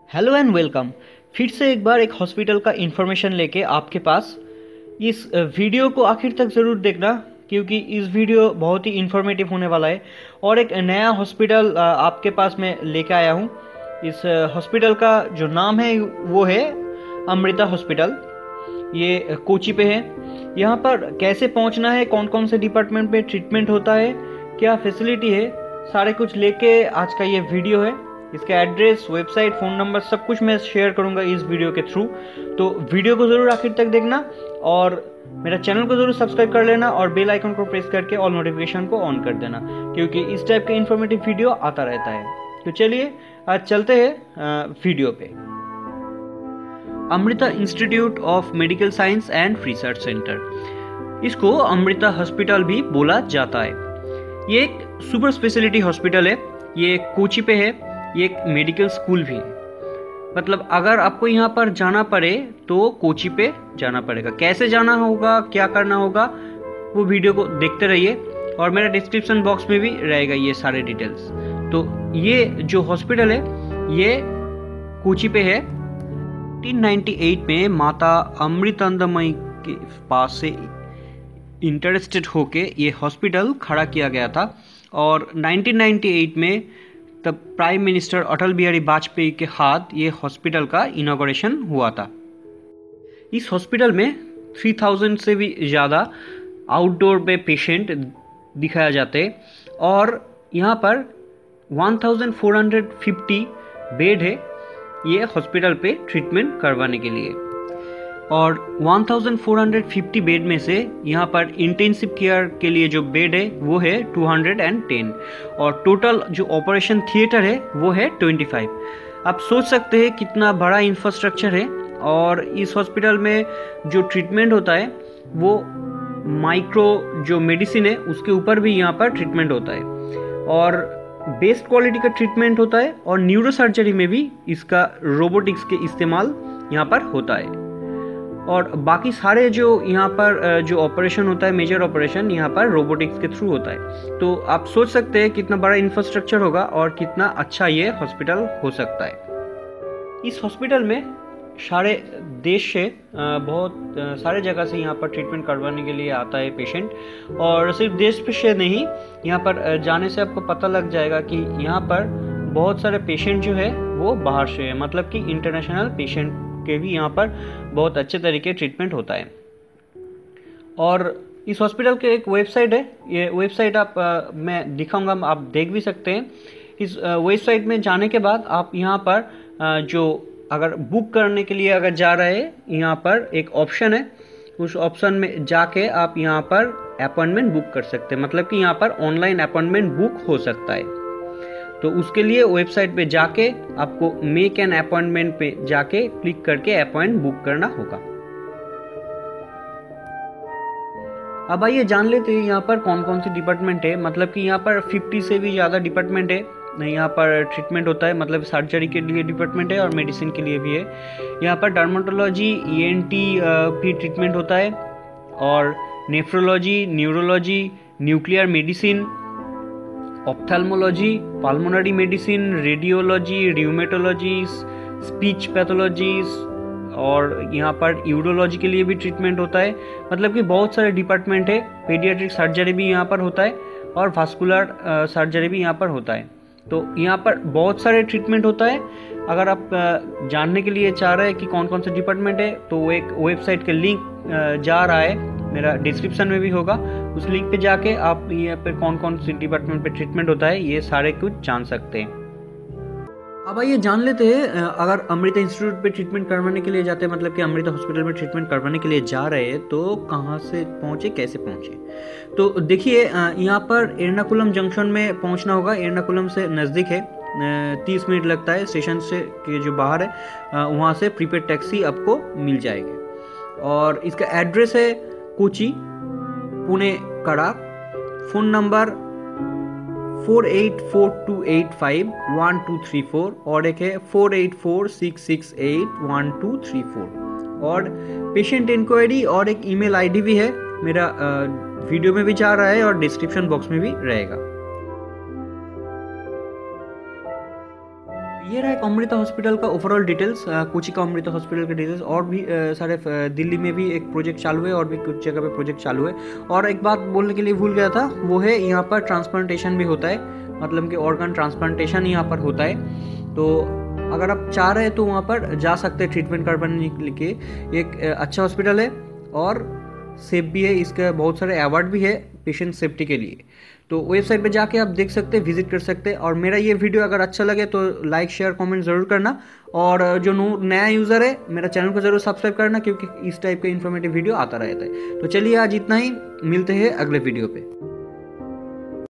Hello and welcome. फिर से एक बार एक हॉस्पिटल का इन्फॉर्मेशन लेके आपके पास। इस वीडियो को आखिर तक ज़रूर देखना क्योंकि इस वीडियो बहुत ही इन्फॉर्मेटिव होने वाला है। और एक नया हॉस्पिटल आपके पास मैं लेके आया हूँ। इस हॉस्पिटल का जो नाम है वो है अमृता हॉस्पिटल। ये कोची पे है। यहाँ पर कैसे पहुँचना है, कौन कौन से डिपार्टमेंट पे ट्रीटमेंट होता है, क्या फैसिलिटी है, सारे कुछ लेके आज का ये वीडियो है। इसका एड्रेस, वेबसाइट, फ़ोन नंबर सब कुछ मैं शेयर करूंगा इस वीडियो के थ्रू। तो वीडियो को ज़रूर आखिर तक देखना और मेरा चैनल को ज़रूर सब्सक्राइब कर लेना और बेल आइकन को प्रेस करके ऑल नोटिफिकेशन को ऑन कर देना क्योंकि इस टाइप के इन्फॉर्मेटिव वीडियो आता रहता है। तो चलिए आज चलते हैं वीडियो पे। Amrita institute of medical science and research centre, इसको अमृता हॉस्पिटल भी बोला जाता है। ये एक सुपर स्पेशलिटी हॉस्पिटल है। ये कोची पे है। ये एक मेडिकल स्कूल भी है। मतलब अगर आपको यहाँ पर जाना पड़े तो कोची पे जाना पड़ेगा। कैसे जाना होगा, क्या करना होगा, वो वीडियो को देखते रहिए और मेरा डिस्क्रिप्शन बॉक्स में भी रहेगा ये सारे डिटेल्स। तो ये जो हॉस्पिटल है ये कोची पे है। 1998 में माता अमृतानंदमयी के पास से इंटरेस्टेड होके ये हॉस्पिटल खड़ा किया गया था और 1998 में तब प्राइम मिनिस्टर अटल बिहारी वाजपेयी के हाथ ये हॉस्पिटल का इनॉग्रेशन हुआ था। इस हॉस्पिटल में 3000 से भी ज़्यादा आउटडोर पे पेशेंट दिखाया जाते हैं और यहाँ पर 1450 बेड है ये हॉस्पिटल पे ट्रीटमेंट करवाने के लिए। और 1450 बेड में से यहाँ पर इंटेंसिव केयर के लिए जो बेड है वो है 210 और टोटल जो ऑपरेशन थिएटर है वो है 25। आप सोच सकते हैं कितना बड़ा इंफ्रास्ट्रक्चर है। और इस हॉस्पिटल में जो ट्रीटमेंट होता है वो माइक्रो जो मेडिसिन है उसके ऊपर भी यहाँ पर ट्रीटमेंट होता है और बेस्ट क्वालिटी का ट्रीटमेंट होता है। और न्यूरो सर्जरी में भी इसका रोबोटिक्स के इस्तेमाल यहाँ पर होता है और बाकी सारे जो यहाँ पर जो ऑपरेशन होता है, मेजर ऑपरेशन यहाँ पर रोबोटिक्स के थ्रू होता है। तो आप सोच सकते हैं कितना बड़ा इंफ्रास्ट्रक्चर होगा और कितना अच्छा ये हॉस्पिटल हो सकता है। इस हॉस्पिटल में सारे देश से बहुत सारे जगह से यहाँ पर ट्रीटमेंट करवाने के लिए आता है पेशेंट। और सिर्फ देश से नहीं, यहाँ पर जाने से आपको पता लग जाएगा कि यहाँ पर बहुत सारे पेशेंट जो है वो बाहर से है। मतलब कि इंटरनेशनल पेशेंट के भी यहाँ पर बहुत अच्छे तरीके ट्रीटमेंट होता है। और इस हॉस्पिटल के एक वेबसाइट है। ये वेबसाइट आप मैं दिखाऊंगा, आप देख भी सकते हैं। इस वेबसाइट में जाने के बाद आप यहाँ पर जो अगर बुक करने के लिए अगर जा रहे हैं, यहाँ पर एक ऑप्शन है। उस ऑप्शन में जाके आप यहाँ पर अपॉइंटमेंट बुक कर सकते हैं। मतलब कि यहाँ पर ऑनलाइन अपॉइंटमेंट बुक हो सकता है। तो उसके लिए वेबसाइट पे जाके आपको मेक एन अपॉइंटमेंट पे जाके क्लिक करके अपॉइंटमेंट बुक करना होगा। अब आइए जान लेते हैं यहाँ पर कौन कौन सी डिपार्टमेंट है। मतलब कि यहाँ पर 50 से भी ज़्यादा डिपार्टमेंट है। यहाँ पर ट्रीटमेंट होता है। मतलब सर्जरी के लिए डिपार्टमेंट है और मेडिसिन के लिए भी है। यहाँ पर डर्मेटोलॉजी, ENT भी ट्रीटमेंट होता है और nephrology, neurology, nuclear medicine, ophthalmology, pulmonary medicine, radiology, rheumatology, speech pathologies और यहाँ पर यूरोलॉजी के लिए भी ट्रीटमेंट होता है। मतलब कि बहुत सारे डिपार्टमेंट है। पेडियाट्रिक सर्जरी भी यहाँ पर होता है और वास्कुलर सर्जरी भी यहाँ पर होता है। तो यहाँ पर बहुत सारे ट्रीटमेंट होता है। अगर आप जानने के लिए चाह रहे हैं कि कौन कौन से डिपार्टमेंट है तो एक वेबसाइट के लिंक जा रहा है, मेरा डिस्क्रिप्शन में भी होगा। उस लिंक पे जाके आप यहाँ पे कौन कौन से डिपार्टमेंट पे ट्रीटमेंट होता है ये सारे कुछ जान सकते हैं। अब आइए जान लेते हैं अगर अमृता इंस्टीट्यूट पे ट्रीटमेंट करवाने के लिए जाते हैं, मतलब कि अमृता हॉस्पिटल में ट्रीटमेंट करवाने के लिए जा रहे हैं तो कहाँ से पहुँचे, कैसे पहुँचे। तो देखिए यहाँ पर एर्नाकुलम जंक्शन में पहुँचना होगा। एर्नाकुलम से नज़दीक है, 30 मिनट लगता है स्टेशन से के जो बाहर है। वहाँ से प्रीपेड टैक्सी आपको मिल जाएगी। और इसका एड्रेस है कोची, पुणे कड़ा। फ़ोन नंबर 4842851234 और एक है 4846681234। और पेशेंट इंक्वायरी और एक ईमेल आईडी भी है। मेरा वीडियो में भी जा रहा है और डिस्क्रिप्शन बॉक्स में भी रहेगा। ये रहा एक अमृता हॉस्पिटल का ओवरऑल डिटेल्स, कोची का अमृता हॉस्पिटल के डिटेल्स। और भी सारे दिल्ली में भी एक प्रोजेक्ट चालू है और भी कुछ जगह पे प्रोजेक्ट चालू है। और एक बात बोलने के लिए भूल गया था, वो है यहाँ पर ट्रांसप्लांटेशन भी होता है, मतलब कि ऑर्गन ट्रांसप्लांटेशन यहाँ पर होता है। तो अगर आप चाह रहे हैं तो वहाँ पर जा सकते हैं ट्रीटमेंट करवाने के लिए। एक अच्छा हॉस्पिटल है और सेफ भी है, इसका बहुत सारे अवार्ड भी है पेशेंट सेफ्टी के लिए। तो वेबसाइट पे जाके आप देख सकते हैं, विजिट कर सकते हैं। और मेरा ये वीडियो अगर अच्छा लगे तो लाइक शेयर कमेंट ज़रूर करना। और जो नया यूज़र है मेरा चैनल को ज़रूर सब्सक्राइब करना, क्योंकि इस टाइप का इन्फॉर्मेटिव वीडियो आता रहता है। तो चलिए आज इतना ही, मिलते हैं अगले वीडियो पे।